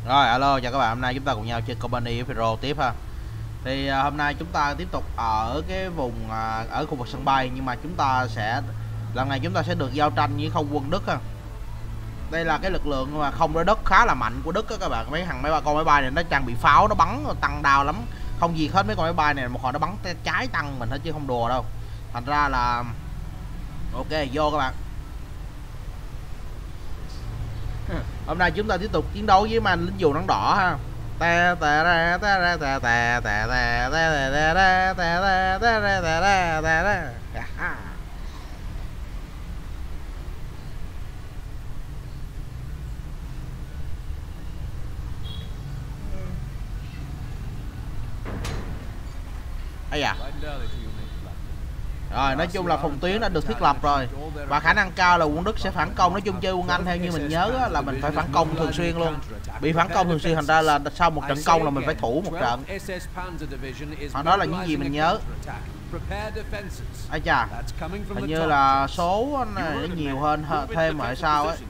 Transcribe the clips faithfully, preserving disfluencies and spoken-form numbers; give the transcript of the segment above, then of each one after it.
Rồi, alo, chào các bạn. Hôm nay chúng ta cùng nhau chơi Company Hero tiếp ha. Thì uh, hôm nay chúng ta tiếp tục ở cái vùng uh, ở khu vực sân bay, nhưng mà chúng ta sẽ lần này chúng ta sẽ được giao tranh với không quân Đức ha. Đây là cái lực lượng mà không đối đất khá là mạnh của Đức á các bạn. Mấy thằng mấy ba con máy bay này nó trang bị pháo, nó bắn tăng đao lắm. Không gì hết mấy con máy bay này, một hồi nó bắn trái tăng mình hết chứ không đùa đâu. Thành ra là ok, vô các bạn. Hôm nay chúng ta tiếp tục chiến đấu với man lính dù nắng đỏ ha. Ta ta ra ta ra ta ta ta ta ta ta ta ta ta ta ta ta ta. Ây da. Rồi, nói chung là phòng tuyến đã được thiết lập rồi và khả năng cao là quân Đức sẽ phản công. Nói chung chơi quân Anh theo như mình nhớ là mình phải phản công thường xuyên luôn, bị phản công thường xuyên, thành ra là sau một trận công là mình phải thủ một trận. Họ nói là những gì mình nhớ. Ây chà, hình như là số này nó nhiều hơn thêm rồi sao ấy.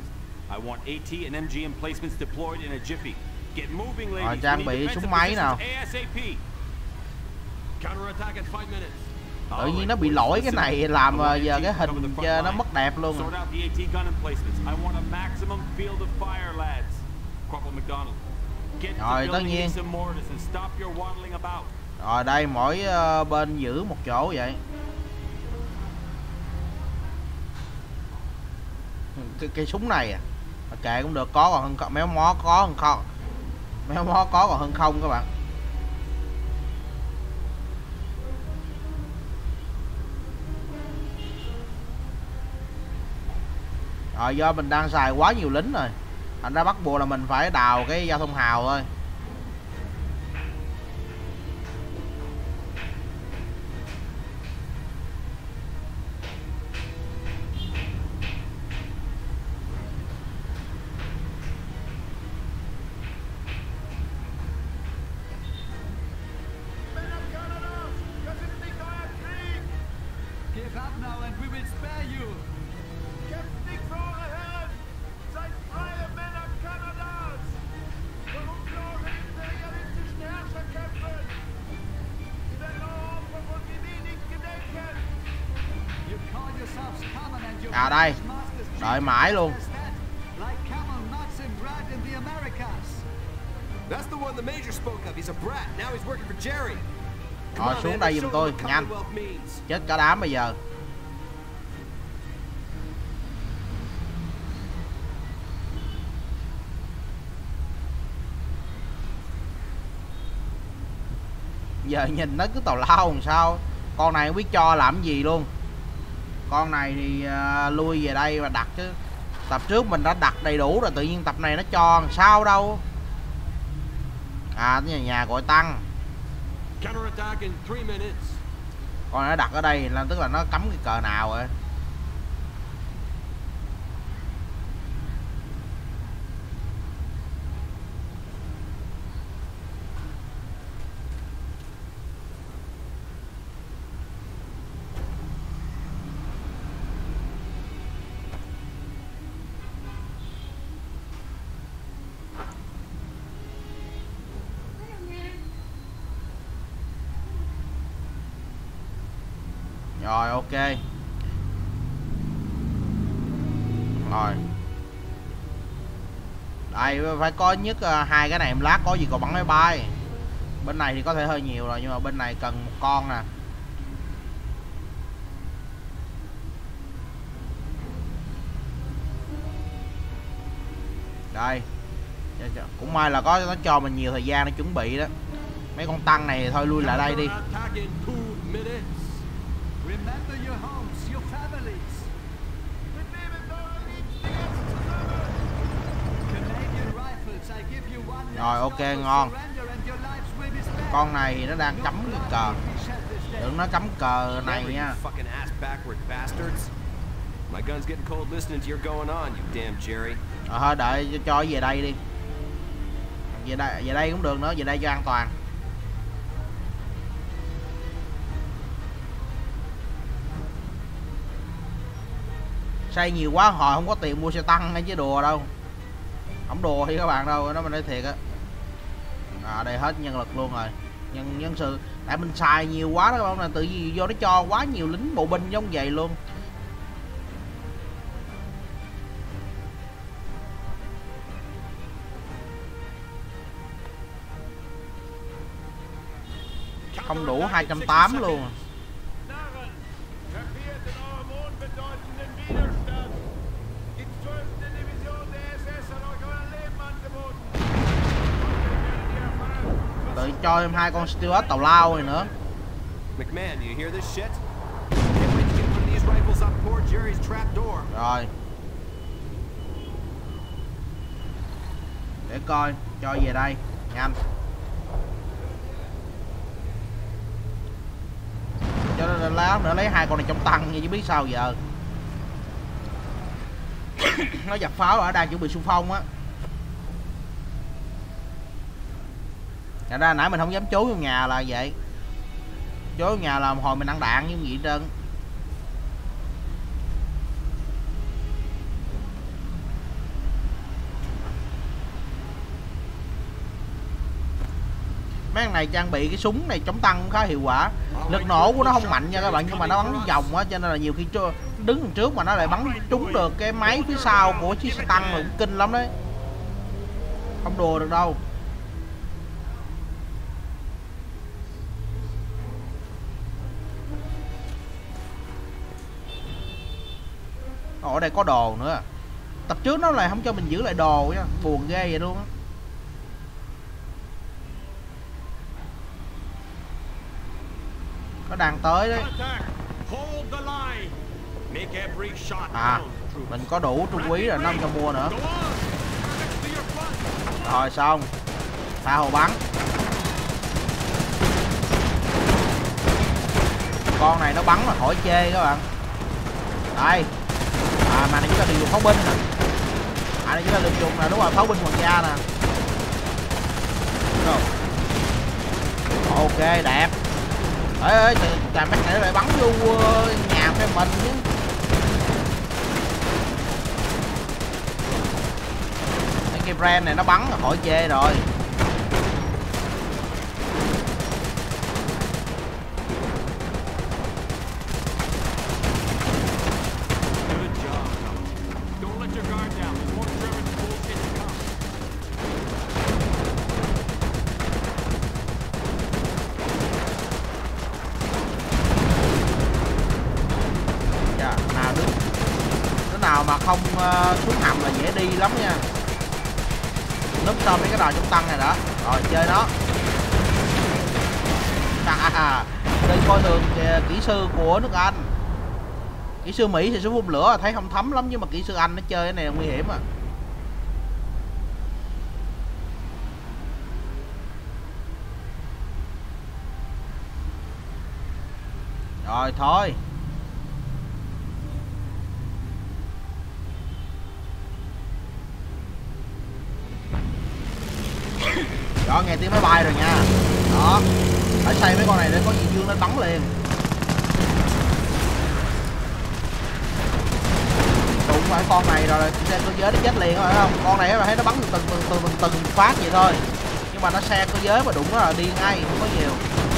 Rồi trang bị súng máy nào. Tự nhiên nó bị lỗi cái này làm giờ cái hình nó mất đẹp luôn. Rồi tất nhiên. Rồi đây mỗi bên giữ một chỗ vậy. Cái, cái súng này à, kệ cũng được, có còn hơn không, méo mó có hơn không, méo mó có còn hơn không các bạn. Rồi do mình đang xài quá nhiều lính rồi, thành ra bắt buộc là mình phải đào cái giao thông hào thôi. À đây, đợi mãi luôn. Rồi xuống đây giùm tôi, nhanh. Chết cả đám bây giờ. Giờ nhìn nó cứ tào lao làm sao. Con này không biết cho làm gì luôn. Con này thì uh, lui về đây và đặt chứ. Tập trước mình đã đặt đầy đủ rồi, tự nhiên tập này nó cho làm sao đâu. À, cái nhà, nhà gọi tăng. Con này nó đặt ở đây là tức là nó cắm cái cờ nào rồi. Rồi ok. Rồi. Đây phải có nhất uh, hai cái này em lát có gì còn bắn máy bay. Bên này thì có thể hơi nhiều rồi, nhưng mà bên này cần một con nè. Đây. Cũng may là có nó cho mình nhiều thời gian để chuẩn bị đó. Mấy con tăng này thì thôi lui lại đây đi. Rồi ok, ngon. Con này thì nó đang cắm cái cờ. Đừng nó cắm cờ này nha. Ờ thôi đợi cho về đây đi. Về đây, về đây cũng được nữa, về đây cho an toàn. Xây nhiều quá hồi không có tiền mua xe tăng hay chứ đùa đâu. Không đùa thì các bạn đâu, nó mình nói thiệt á. À đây hết nhân lực luôn rồi, nhân nhân sự tại mình xài nhiều quá đó các bạn, là tự vì do nó cho quá nhiều lính bộ binh giống vậy luôn. Không đủ hai trăm tám mươi luôn. Tự cho em hai con Stewart tàu lao này nữa. McMahon, you hear this shit? Can't wait to get one of these rifles up poor Jerry's trap door. Rồi. Để coi, cho về đây, nhanh. Cho nên lát nữa lấy hai con này trong tăng nha chứ biết sao giờ. Nó giặt pháo ở đang chuẩn bị xung phong á. Thật ra nãy mình không dám trốn trong nhà là vậy. Trốn trong nhà là hồi mình ăn đạn như vậy hết trơn. Mấy thằng này trang bị cái súng này chống tăng cũng khá hiệu quả. Lực nổ của nó không mạnh nha các bạn, nhưng mà nó bắn vòng á, cho nên là nhiều khi đứng đằng trước mà nó lại bắn trúng được cái máy phía sau của chiếc xe tăng là cũng kinh lắm đấy. Không đùa được đâu. Ở đây có đồ nữa. Tập trước nó lại không cho mình giữ lại đồ nha, buồn ghê vậy luôn á. Nó đang tới đấy. À, mình có đủ trung úy rồi, nó không cho mua nữa. Rồi xong. Tha hồ bắn. Con này nó bắn là khỏi chê các bạn. Đây. À mà này chúng ta được dùng pháo binh nè. À này chúng ta được dùng là đúng rồi, pháo binh hoàng gia nè. Ok đẹp. Ê ê, trời mấy này nó lại bắn vô nhà phe mình chứ. Cái brand này nó bắn là khỏi chê rồi. Nào mà không uh, xuống hầm là dễ đi lắm nha. Núp sau mấy cái đò chống tăng này đã. Rồi chơi nó. À, đây coi thường kỹ sư của nước Anh. Kỹ sư Mỹ thì sẽ phun lửa thấy không thấm lắm, nhưng mà kỹ sư Anh nó chơi cái này là nguy hiểm à. Rồi thôi. Đó, nghe tiếng máy bay rồi nha. Đó, phải xây mấy con này để có gì dương lên bắn liền. Đụng phải con này rồi xe cơ giới nó chết liền phải không? Con này mà thấy nó bắn từng từng từng từng từng phát vậy thôi, nhưng mà nó xe cơ giới mà đụng nó là đi ngay, không có nhiều.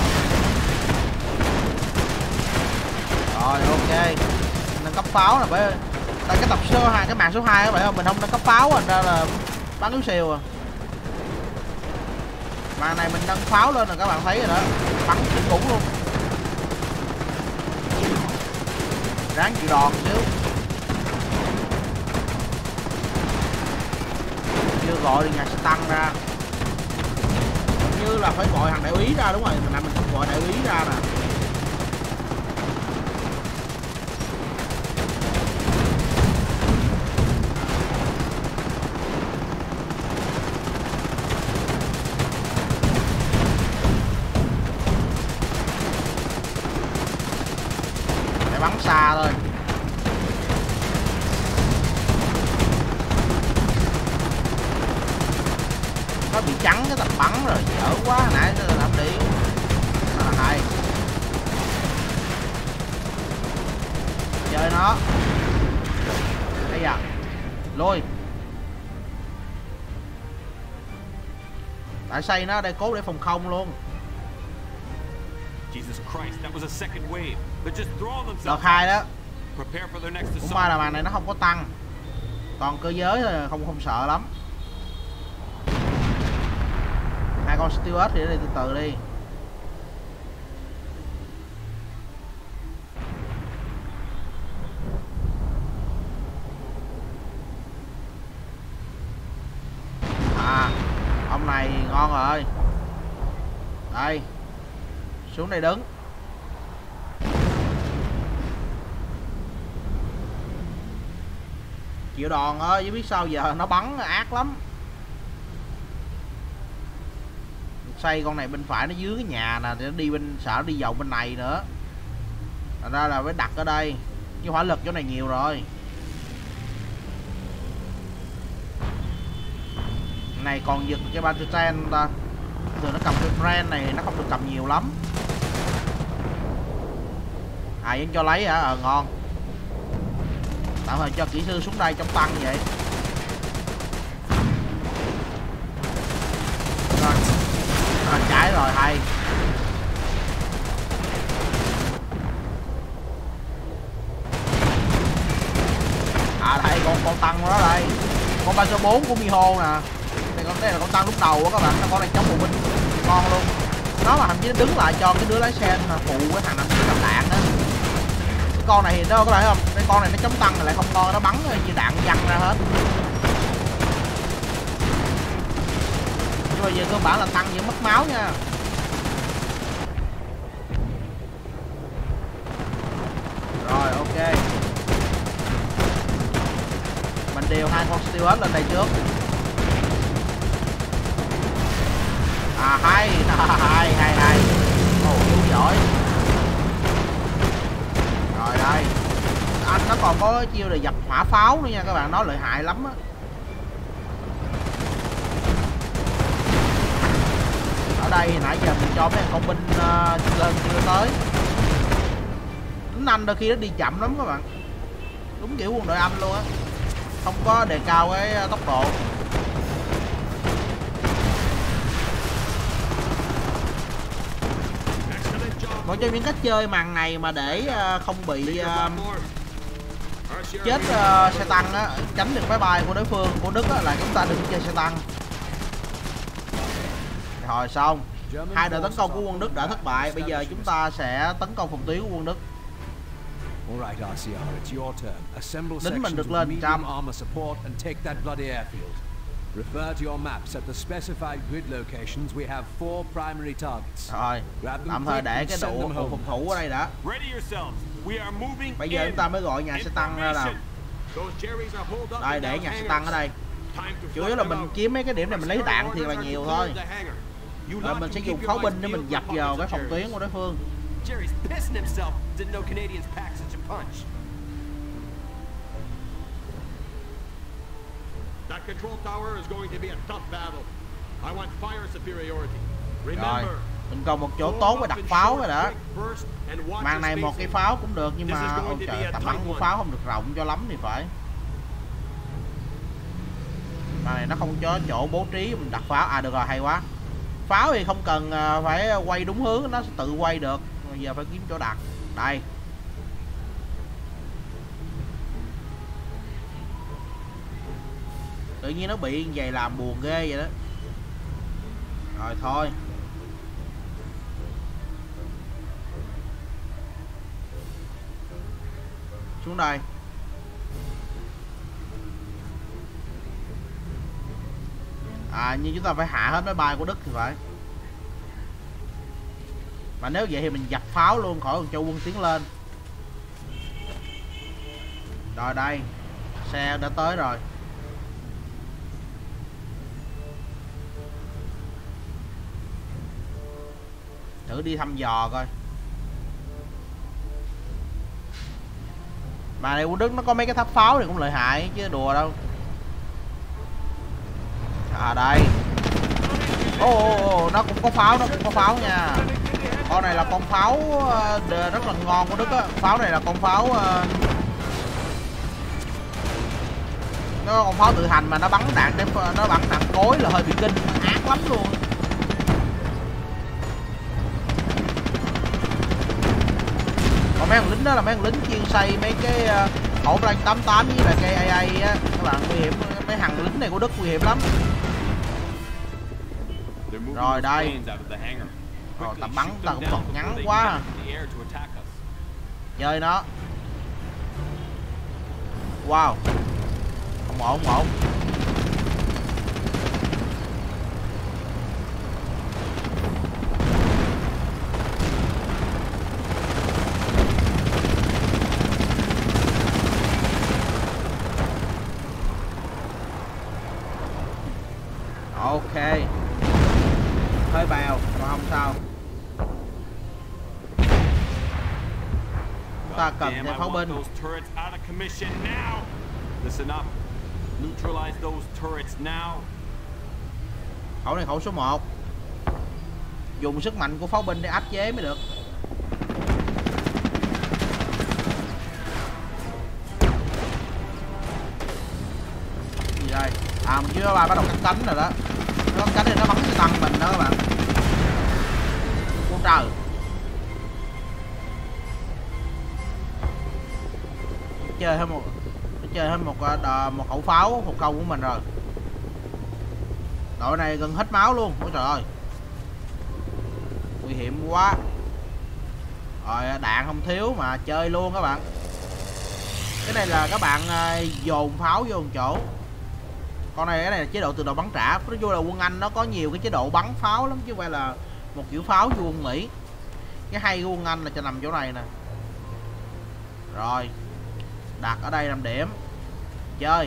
Rồi ok, nâng cấp pháo là bởi tại cái tập số hai, cái màn số hai các bạn không, mình không nâng cấp pháo thành ra là bắn yếu siêu à. Mà này mình nâng pháo lên là các bạn thấy rồi đó, bắn kinh khủng luôn. Ráng chịu đòn xíu. Chưa gọi được nhà xe tăng ra. Như là phải gọi thằng đại úy ra, đúng rồi, mình làm mình không gọi đại úy ra nè. Bắn xa thôi. Nó bị trắng cái tầm bắn rồi, dở quá, nãy nó làm đi. Đó là hay. Chơi nó. Đây à. Lôi. Tại xây nó đây cố để phòng không luôn. Jesus Christ, that was a second wave. They're just throwing Đợt themselves. hai đó. Prepare for their next Cũng may là assault. màn này nó không có tăng. Toàn cơ giới thôi, không không sợ lắm. Hai con Stewart thì đi từ từ đi. À, ông này ngon rồi. Đây. Xuống đây đứng. Chịu đòn ơi, chứ biết sao giờ nó bắn ác lắm. Xây con này bên phải nó dưới cái nhà nè, để nó đi bên sợ nó đi vòng bên này nữa. Thành ra là phải đặt ở đây. Chứ hỏa lực chỗ này nhiều rồi. Này còn giật cái Bantutan ta. Thường nó cầm cái brand này nó không được cầm nhiều lắm. À vẫn cho lấy hả? Ờ ngon. Tạm thời cho kỹ sư xuống đây trong tăng vậy. Rồi. Rồi trái rồi hay. À đây con con tăng đó đây. Con ba số bốn của Miho nè. Đây con đây là con tăng lúc đầu á các bạn, nó con này chống bộ binh ngon luôn. Nó mà thậm chí nó đứng lại cho cái đứa lái xe phụ cái thằng nằm cầm đạn đó. Cái con này thì nó có thấy không? Cái con này nó chống tăng lại không ngon, nó bắn như đạn văng ra hết. Nhưng mà giờ cơ bản là tăng vẫn mất máu nha. Rồi ok. Mình điều hai con Stewart lên đây trước. À hay, hay, hay, hay. Ồ, chú giỏi. Rồi đây. Anh nó còn có chiêu là dập hỏa pháo nữa nha các bạn, nó lợi hại lắm á. Ở đây nãy giờ mình cho mấy con binh uh, lên chưa tới. Tính anh đôi khi nó đi chậm lắm các bạn. Đúng kiểu quân đội Anh luôn á. Không có đề cao cái tốc độ. Một trong những cách chơi màn này mà để không bị uh, chết uh, xe tăng á, tránh được máy bay của đối phương của Đức á, là chúng ta đừng chơi xe tăng. Rồi xong. Hai đợt tấn công của quân Đức đã thất bại. Bây giờ chúng ta sẽ tấn công phòng tuyến của quân Đức. Lính mình được lên trăm. Refer to your maps at the specified grid locations. We have four primary targets. Rồi, tạm thời để cái độ phòng thủ ở đây đã. Bây giờ chúng ta mới gọi nhà xe tăng ra nào. Đây, để nhà xe tăng ở đây. Chủ yếu là mình kiếm mấy cái điểm này mình lấy đạn thì là nhiều thôi. Rồi mình sẽ dùng pháo binh để mình dập vào cái phòng tuyến của đối phương. That control tower is going to be a tough battle. I want fire superiority. Rồi, mình còn một chỗ tốt với đặt pháo rồi đã. Màn này một cái pháo cũng được nhưng mà ôi trời, tầm bắn của pháo không được rộng cho lắm thì phải. Màn này nó không có chỗ bố trí mình đặt pháo. À được rồi, hay quá. Pháo thì không cần phải quay đúng hướng, nó sẽ tự quay được. Bây giờ phải kiếm chỗ đặt. Đây. Tự nhiên nó bị vậy làm buồn ghê vậy đó. Rồi thôi. Xuống đây. À nhưng chúng ta phải hạ hết máy bay của Đức thì phải. Mà nếu vậy thì mình dập pháo luôn khỏi còn cho quân tiến lên. Rồi đây. Xe đã tới rồi. Thử đi thăm dò coi. Mà này quân Đức nó có mấy cái tháp pháo thì cũng lợi hại chứ đùa đâu. À đây. Ồ oh, oh, nó cũng có pháo, nó cũng có pháo nha. Con này là con pháo uh, rất là ngon của Đức á. Pháo này là con pháo uh, nó con pháo tự hành mà nó bắn đạn, nó bắn đạn cối là hơi bị kinh, ác lắm luôn. Mấy thằng lính đó là mấy thằng lính chuyên xây mấy cái uh, hổ Blank tám tám với lại cây a a á, các bạn, nguy hiểm. Mấy thằng lính này của Đức nguy hiểm lắm. Rồi đây. Rồi tầm bắn ta cũng còn ngắn quá à. Chơi nó. Wow. Không ổn, không ổn. Ok. Hơi bèo mà không sao. Chúng ta cần thêm pháo binh. Khẩu này khẩu số một. Dùng sức mạnh của pháo binh để áp chế mới được. Gì đây? À, mình chưa ba bắt đầu cắt cánh rồi đó. Nó cánh thì nó bắn cái tăng mình đó các bạn. Ôi trời. Chơi thêm một chơi thêm một một khẩu pháo một câu của mình rồi. Đội này gần hết máu luôn. Ôi trời ơi. Nguy hiểm quá. Rồi đạn không thiếu mà chơi luôn các bạn. Cái này là các bạn dồn pháo vô một chỗ. Con này cái này là chế độ tự động bắn trả. Nói chung là quân Anh nó có nhiều cái chế độ bắn pháo lắm chứ không phải là một kiểu pháo như quân Mỹ. Cái hay của quân Anh là cho nằm chỗ này nè. Rồi đặt ở đây làm điểm. Chơi.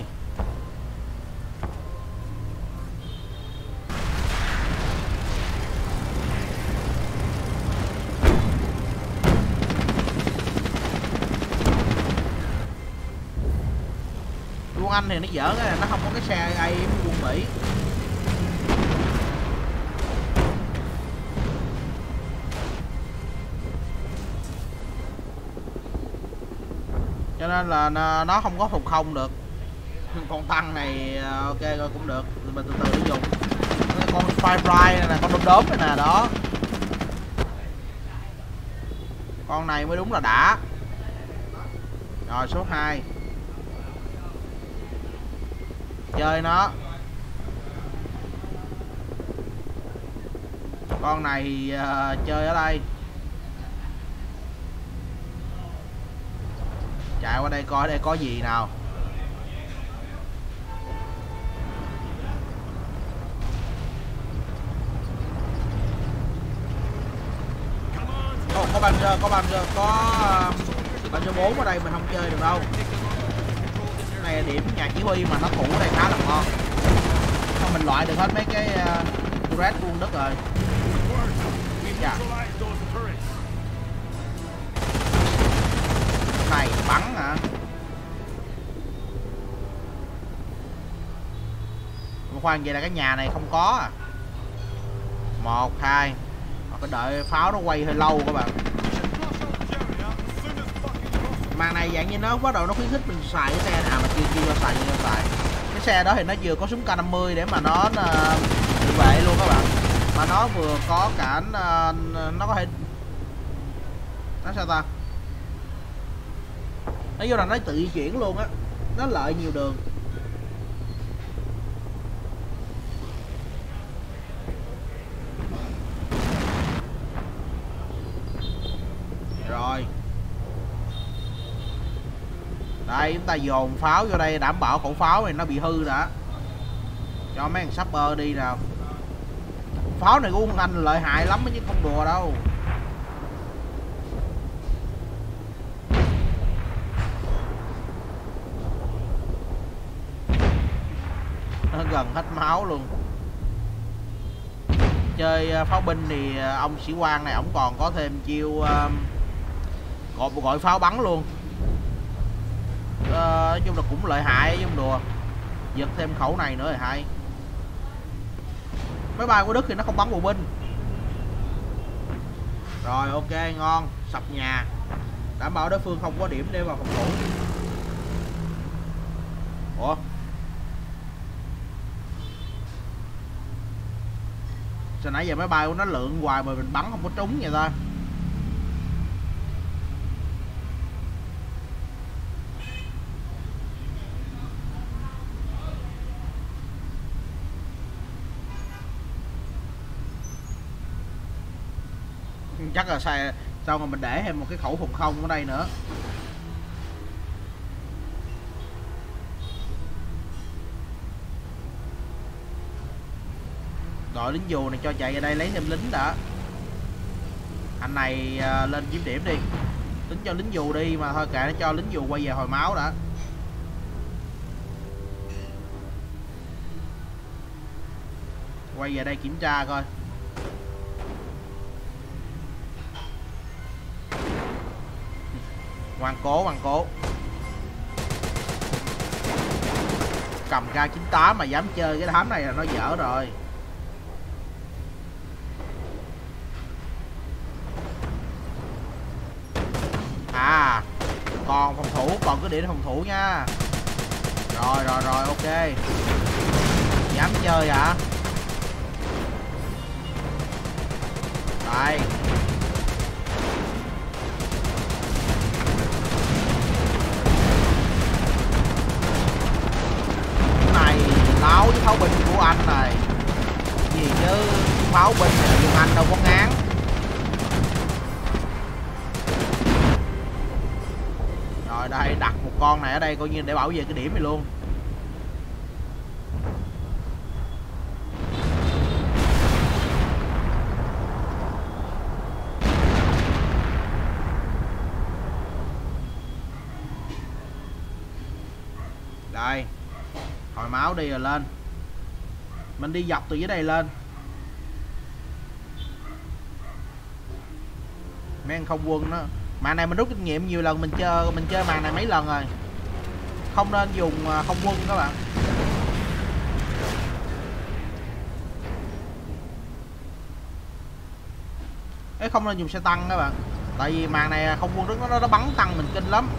Quân Anh thì nó dở cái này, nó không có cái xe A I quân Mỹ. Cho nên là nó không có phòng không được. Con tăng này ok rồi cũng được, mình từ từ để dùng. Con Firefly này nè, con đốm đốm này nè đó. Con này mới đúng là đã. Rồi số hai. Chơi nó. Con này thì uh, chơi ở đây. Chạy qua đây coi đây có gì nào. Ồ, có Panzer, có Panzer, có uh, Panzer bốn ở đây mình không chơi được đâu. Cái này điểm nhà chỉ huy mà nó thủ ở đây khá là ngon. Không, mình loại được hết mấy cái uh, turret của quân Đức rồi. Dạ. Này bắn hả? Khoan, vậy là cái nhà này không có à? Một, hai. Phải đợi pháo nó quay hơi lâu các bạn. Màn này dạng như nó bắt đầu nó khuyến khích mình xài cái xe này. À mà chưa chưa cho xài, chưa cho xài. Cái xe đó thì nó vừa có súng K năm mươi để mà nó tự vệ luôn các bạn. Mà nó vừa có cả nó có thể nó sao ta? Nói vô là nó tự di chuyển luôn á. Nó lợi nhiều đường. Rồi. Đây chúng ta dồn pháo vô đây đảm bảo khẩu pháo này nó bị hư đã. Cho mấy thằng sapper đi nào. Pháo này của quân Anh lợi hại lắm chứ không đùa đâu. Nó gần hết máu luôn. Chơi pháo binh thì ông sĩ quan này ổng còn có thêm chiêu uh, gọi gọi pháo bắn luôn. Uh, nói chung là cũng lợi hại chứ không đùa. Giật thêm khẩu này nữa thì hay. Máy bay của Đức thì nó không bắn bộ binh. Rồi ok, ngon. Sập nhà. Đảm bảo đối phương không có điểm để vào phòng thủ. Ủa? Sao nãy giờ máy bay của nó lượn hoài mà mình bắn không có trúng vậy ta? Chắc là sai. Sao mà mình để thêm một cái khẩu phòng không ở đây nữa. Đội lính dù này cho chạy ra đây lấy thêm lính đã. Anh này uh, lên kiếm điểm đi. Tính cho lính dù đi mà thôi kệ nó, cho lính dù quay về hồi máu đã. Quay về đây kiểm tra coi. Ngoan cố, ngoan cố. Cầm K chín tám mà dám chơi cái đám này là nó dở rồi. À, còn phòng thủ, còn cứ điểm phòng thủ nha. Rồi rồi rồi, ok. Dám chơi hả? Đây. Cái này láo với pháo binh của anh này. Gì chứ pháo binh là dùng anh đâu có ngán. Rồi đây, đặt một con này ở đây coi như để bảo vệ cái điểm này luôn. Đây, hồi máu đi rồi lên. Mình đi dọc từ dưới đây lên. Mấy anh không quân đó. Màn này mình rút kinh nghiệm nhiều lần, mình chơi mình chơi màn này mấy lần rồi. Không nên dùng không quân các bạn. Ấy không nên dùng xe tăng các bạn. Tại vì màn này không quân nó nó bắn tăng mình kinh lắm.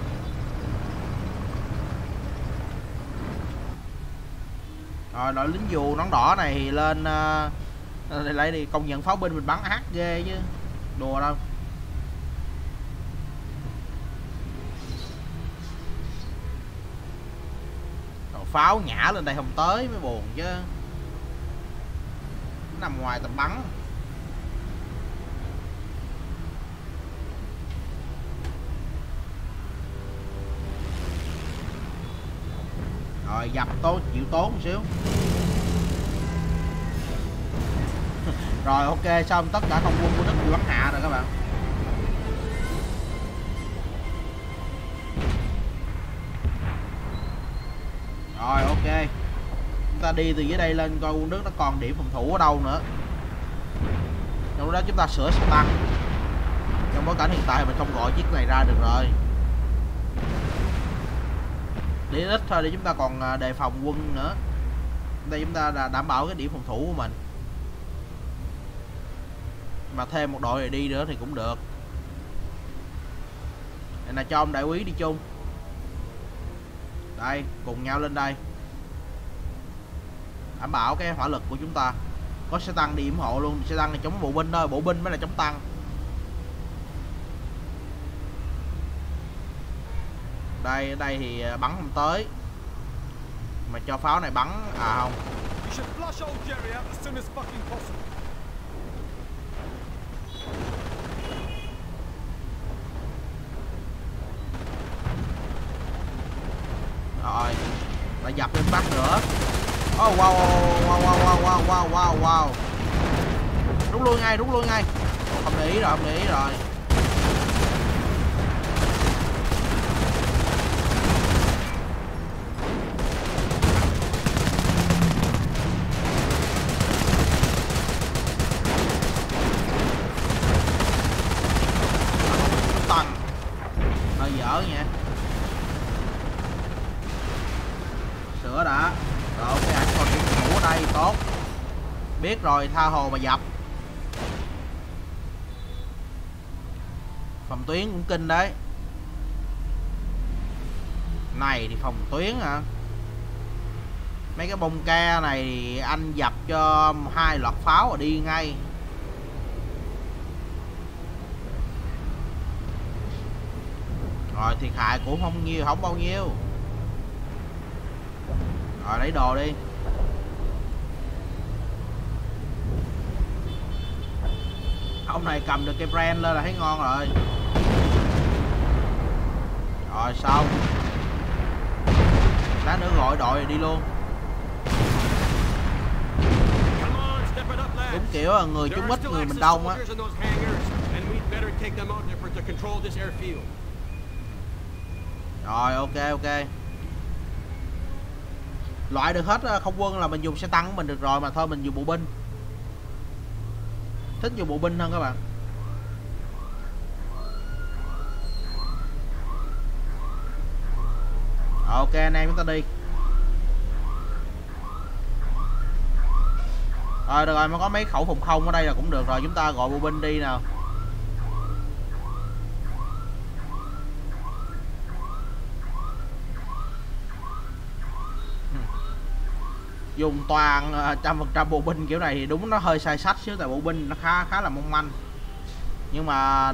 Rồi đội lính dù nón đỏ này thì lên uh, lấy đi, công nhận pháo binh mình bắn ác ghê chứ. Đùa đâu. Rồi pháo nhả lên đây không tới mới buồn chứ. Nó nằm ngoài tầm bắn. Rồi dập tố chịu tốn một xíu. Rồi ok, xong tất cả không quân của Đức bị bắn hạ rồi các bạn. Rồi ok, chúng ta đi từ dưới đây lên coi quân Đức nó còn điểm phòng thủ ở đâu nữa. Trong lúc đó chúng ta sửa xe tăng. Trong bối cảnh hiện tại mình không gọi chiếc này ra được rồi. Để ít thôi để chúng ta còn đề phòng quân nữa. Đây chúng ta là đảm bảo cái điểm phòng thủ của mình. Mà thêm một đội này đi nữa thì cũng được. Đây là cho ông đại úy đi chung. Đây, cùng nhau lên đây. Đảm bảo cái hỏa lực của chúng ta. Có xe tăng đi yểm hộ luôn. Xe tăng này chống bộ binh thôi, bộ binh mới là chống tăng. Đây, ở đây thì bắn không tới. Mà cho pháo này bắn, à không. Rồi, lại dập lên bắt nữa. Oh wow wow wow wow wow wow wow wow. Rút lui ngay, rút lui ngay. Không để ý rồi, không để ý rồi. Tăng. Hơi dở nha. Sửa đã. Rồi ok, anh còn điểm thủ ở đây, tốt. Biết rồi, tha hồ mà dập. Phòng tuyến cũng kinh đấy. Này thì phòng tuyến hả? Mấy cái bông ca này thì anh dập cho hai loạt pháo rồi đi ngay. Rồi thiệt hại cũng không nhiều, không bao nhiêu. Rồi lấy đồ đi. ông này cầm được cây brand lên là thấy ngon rồi. Rồi xong. Lát nữa gọi đội đi luôn. Đúng kiểu là người chúng ít người mình đông á. Rồi ok ok. Loại được hết không quân là mình dùng xe tăng của mình được rồi, mà thôi mình dùng bộ binh. Thích dùng bộ binh hơn các bạn. Ok anh em chúng ta đi. Rồi được rồi, mới có mấy khẩu phòng không ở đây là cũng được rồi, chúng ta gọi bộ binh đi nào. Dùng toàn trăm phần trăm bộ binh kiểu này thì đúng nó hơi sai sách xíu, tại bộ binh nó khá khá là mong manh. Nhưng mà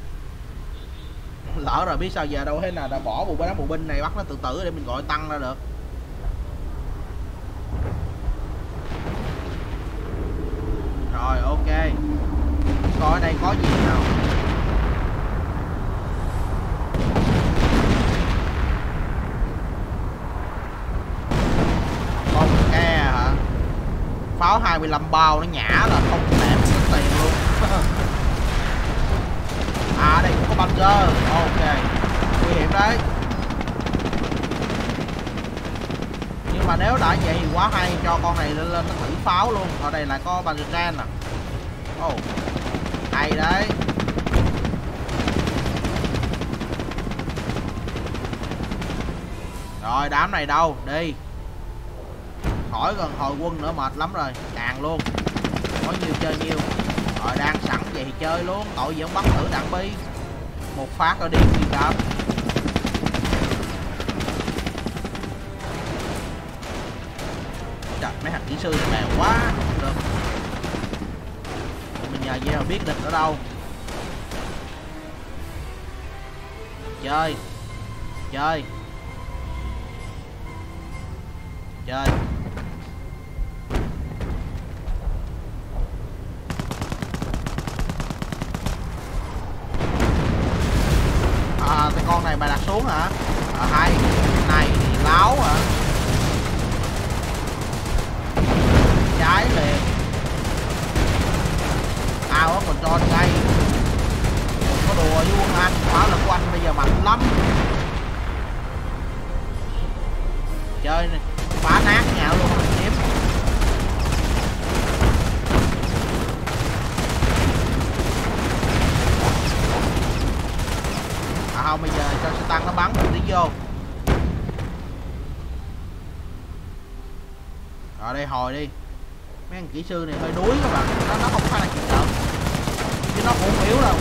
lỡ rồi biết sao giờ, đâu thế nào đã bỏ bộ binh bộ binh này bắt nó tự tử để mình gọi tăng ra được. Rồi ok. Coi ở đây có gì nào. Con ke hả? Pháo hai mươi lăm bao nó nhả là không ném cái tiền luôn. À đây cũng có Panzer. Ok. Nguy hiểm đấy. Nhưng mà nếu đã vậy thì quá hay, cho con này lên lên nó thử pháo luôn. Ở đây lại có Panzer nè. Ồ. Oh. Hay đấy. Rồi đám này đâu? Đi. Khỏi gần hồi quân nữa, mệt lắm rồi. Càng luôn. Có nhiều chơi nhiều. Rồi đang sẵn vậy thì chơi luôn. Tội gì không bắt thử đạn bi. Một phát ở đi đi đám. Trời, mấy thằng kỹ sư này bèo quá. Được. Mình nhờ vậy mà biết địch ở đâu. Chơi. Chơi. Chơi. À, cái con này mày đặt xuống hả? À, hay. Này thì láo hả? Trái liền. Ao á còn cho cây. Đừng có đùa với quân anh. Pháo lực của anh bây giờ mạnh lắm. Chơi này. Phá nát nhà luôn mình chiếm. À không, bây giờ cho xe tăng nó bắn mình tí vô. Rồi đây hồi đi. Mấy anh kỹ sư này hơi đuối các bạn. Nó, nó không phải là chịu đựng. Chứ nó cũng không yếu đâu.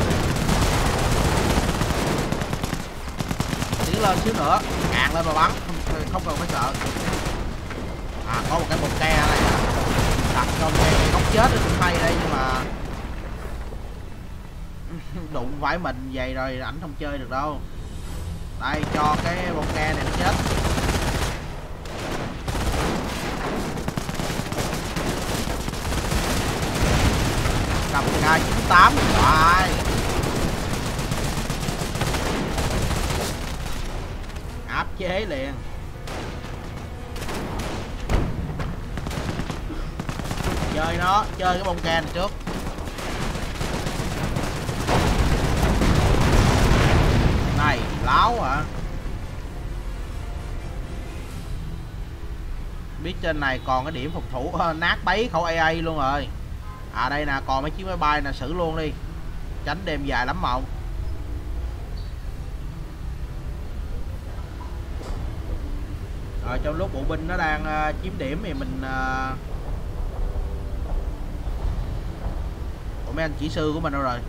Tiến lên xíu nữa. Càng lên mà bắn. Không, không cần phải sợ. À có một cái bột ke này. Đặt trong cái góc chết nó cũng hay đây, nhưng mà đụng phải mình vậy rồi ảnh không chơi được đâu. Đây cho cái bột ke này nó chết. Cầm K chín tám rồi. Áp chế liền. Chơi nó, chơi cái bông ke này trước. Này, láo hả? Biết trên này còn cái điểm phòng thủ uh, nát bấy khẩu a a luôn rồi. À đây nè, còn mấy chiếc máy bay nè, xử luôn đi. Tránh đêm dài lắm mộng. Rồi trong lúc bộ binh nó đang uh, chiếm điểm thì mình uh... Ủa mấy anh kỹ sư của mình đâu rồi?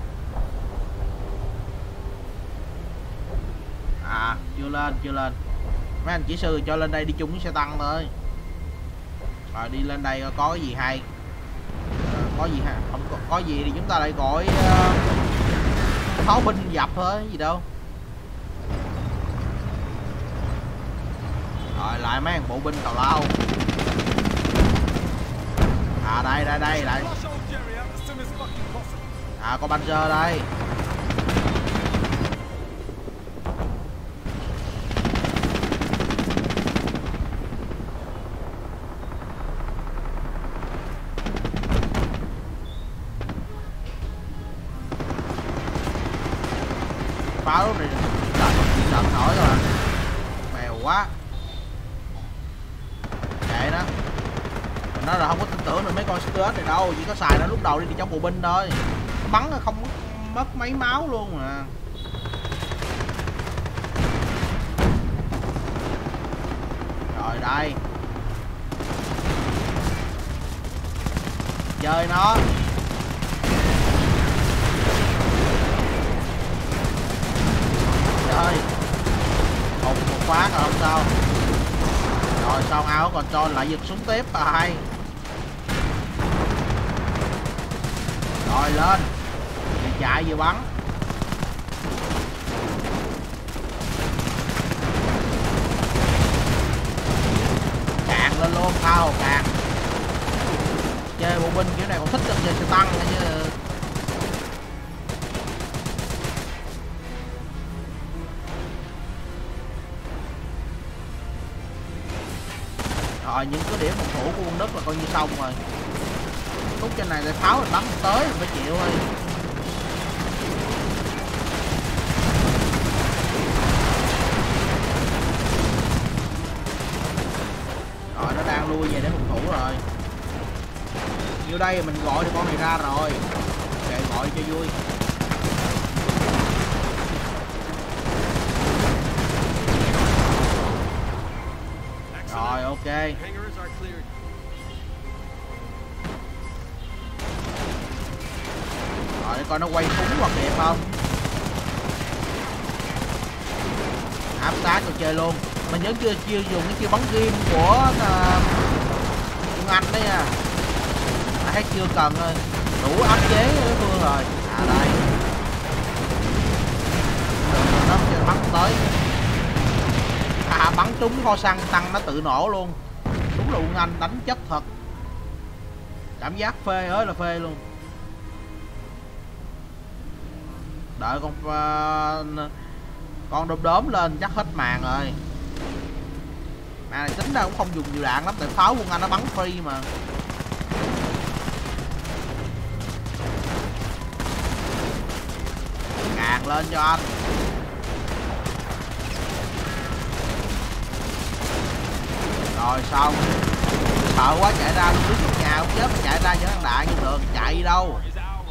À chưa lên, chưa lên. Mấy anh kỹ sư cho lên đây đi chung với xe tăng thôi. Rồi đi lên đây có cái gì hay. À, có gì ha? Không có, có gì thì chúng ta lại gọi uh, pháo binh dập thôi, gì đâu. Rồi lại mấy thằng bộ binh tào lao. À đây đây đây lại. À con Panzer đây. Pháo này đợt nổi rồi, bèo quá. Vậy đó, mình nói là không có tin tưởng được mấy con Stuart này đâu, chỉ có xài nó lúc đầu đi, đi trong bộ binh thôi, bắn không mất mấy máu luôn mà. Rồi đây, chơi nó. Ơi, một một phát rồi không sao. Rồi xong áo còn cho lại giật súng tiếp và hay. Rồi lên, vừa chạy vừa bắn. Càng lên luôn, thao càng. Chơi bộ binh kiểu này còn thích hơn chơi xe tăng nữa chứ. Rồi những cái điểm phòng thủ của quân Đức là coi như xong rồi. Khúc trên này để pháo mình bắn tới mình phải chịu thôi. Rồi nó đang lui về để phòng thủ rồi. Như đây mình gọi được con này ra rồi. Kệ gọi cho vui. Rồi ok. Rồi để coi nó quay súng hoặc kịp không. Áp sát rồi chơi luôn. Mình nhớ chưa chưa dùng cái chiêu bắn ghim của uh, Anh đấy nha. À, thấy chưa cần thôi. Đủ áp chế đối phương rồi. À đây. Nó bắn tới. À bắn trúng kho xăng tăng nó tự nổ luôn. Đúng là quân Anh đánh chất thật. Cảm giác phê ơi là phê luôn. Đợi con uh, con đom đóm lên chắc hết màn rồi. Mà này tính ra cũng không dùng nhiều đạn lắm, tại pháo quân Anh nó bắn free mà. Càng lên cho anh. Rồi xong. Sợ quá chạy ra luôn, đứng trong nhà không chết mà chạy ra cho thằng đại như thường, chạy đi đâu.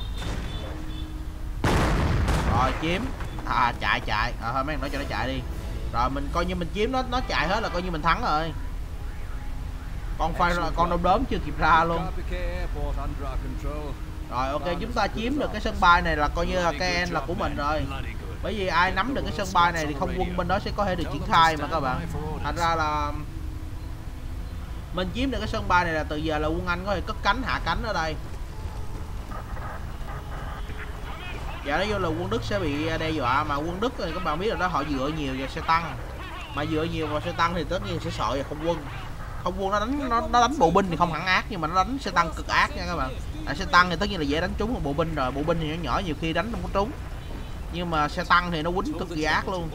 Rồi chiếm. À chạy chạy. À, thôi mấy thằng nói cho nó chạy đi. Rồi mình coi như mình chiếm nó, nó chạy hết là coi như mình thắng rồi. Con phai con đom đóm chưa kịp ra luôn. Rồi ok, chúng ta chiếm được cái sân bay này là coi như là cái end là của mình rồi. Bởi vì ai nắm được cái sân bay này thì không quân bên đó sẽ có thể được triển khai mà các bạn. Thành ra là mình chiếm được cái sân bay này là từ giờ là quân Anh có thể cất cánh hạ cánh ở đây. Dạ nói vô là quân Đức sẽ bị đe dọa, mà quân Đức thì các bạn biết là đó họ dựa nhiều vào xe tăng. Mà dựa nhiều vào xe tăng thì tất nhiên sẽ sợ về không quân. Không quân nó đánh nó, nó đánh bộ binh thì không hẳn ác, nhưng mà nó đánh xe tăng cực ác nha các bạn. Tại xe tăng thì tất nhiên là dễ đánh trúng của bộ binh rồi, bộ binh thì nó nhỏ nhiều khi đánh không có trúng. Nhưng mà xe tăng thì nó quýnh cực kỳ ác luôn.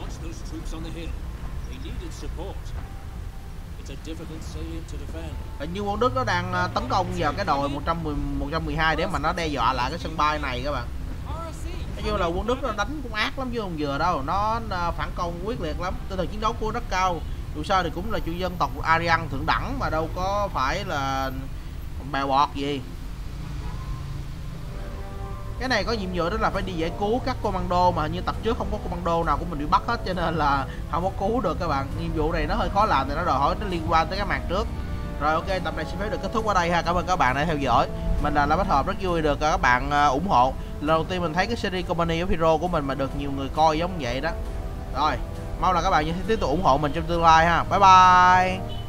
Hình như quân Đức nó đang tấn công vào cái đồi một trăm mười hai để mà nó đe dọa lại cái sân bay này các bạn. Nói chung là quân Đức nó đánh cũng ác lắm chứ không vừa đâu, nó phản công quyết liệt lắm, tinh thần chiến đấu của nó rất cao. Dù sao thì cũng là chủ dân tộc Aryan thượng đẳng mà đâu có phải là bèo bọt gì. Cái này có nhiệm vụ đó là phải đi giải cứu các commando, mà như tập trước không có commando nào của mình bị bắt hết cho nên là không có cứu được các bạn. Nhiệm vụ này nó hơi khó làm thì nó đòi hỏi nó liên quan tới cái màn trước. Rồi ok, tập này xin phép được kết thúc ở đây ha. Cảm ơn các bạn đã theo dõi. Mình là La Bách Hợp, rất vui được các bạn ủng hộ. Lần đầu tiên mình thấy cái series Company of Heroes của mình mà được nhiều người coi giống vậy đó. Rồi, mong là các bạn sẽ tiếp tục ủng hộ mình trong tương lai ha. Bye bye.